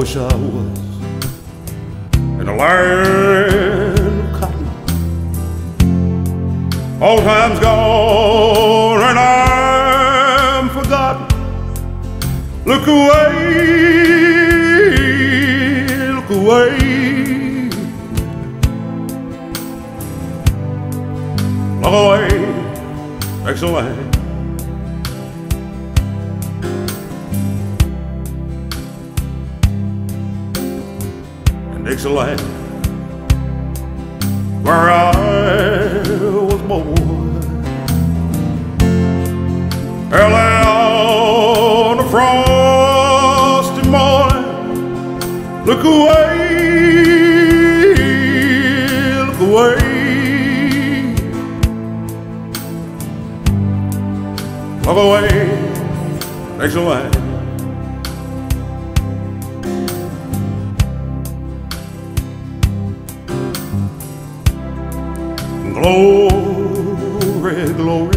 wish I was in the land of cotton. All time's gone and I'm forgotten. Look away, look away. Look away, Dixieland. Dixieland, where I was born, early on a frosty morning. Look away, look away. Look away, Dixieland. Glory, glory,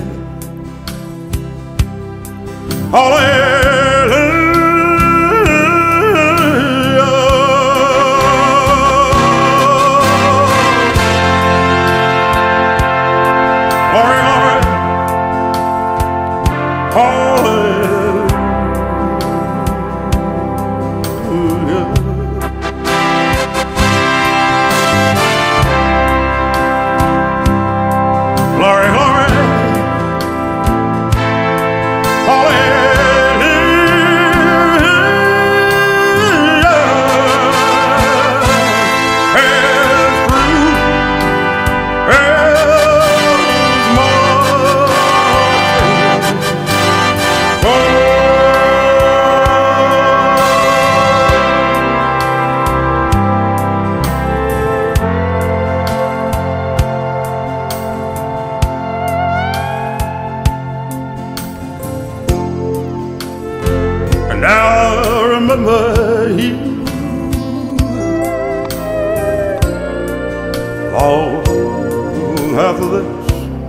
hallelujah. Glory, glory, hallelujah. Glory, glory, hallelujah. As fruit, as and I remember you long after this,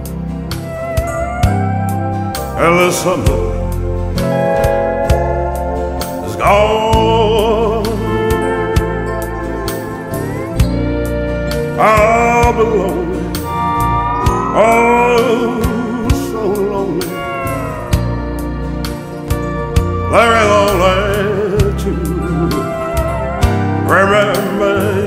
and the summer is gone. I'll be lonely, oh, so lonely. Very lonely to remember